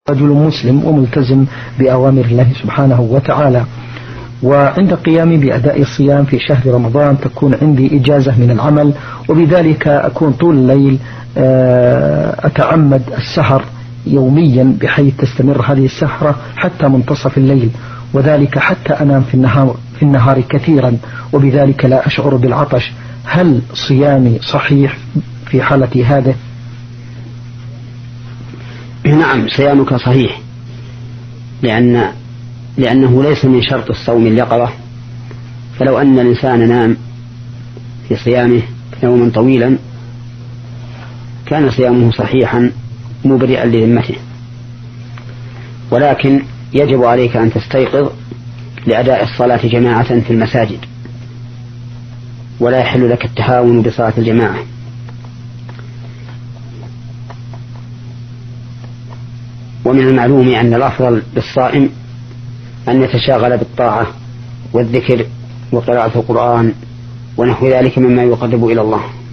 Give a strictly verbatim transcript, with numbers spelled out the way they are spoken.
رجل مسلم وملتزم بأوامر الله سبحانه وتعالى، وعند قيامي بأداء الصيام في شهر رمضان تكون عندي إجازة من العمل، وبذلك أكون طول الليل أتعمد السهر يوميا بحيث تستمر هذه السهرة حتى منتصف الليل، وذلك حتى أنام في النهار, في النهار كثيرا، وبذلك لا أشعر بالعطش. هل صيامي صحيح في حالة هذا؟ نعم، صيامك صحيح، لأن لأنه ليس من شرط الصوم اليقظة، فلو أن الإنسان نام في صيامه يوما طويلا كان صيامه صحيحا مبرئا لذمته، ولكن يجب عليك أن تستيقظ لأداء الصلاة جماعة في المساجد، ولا يحل لك التهاون بصلاة الجماعة. ومن المعلوم أن الأفضل للصائم أن يتشاغل بالطاعة والذكر وقراءة القرآن ونحو ذلك مما يقرب إلى الله.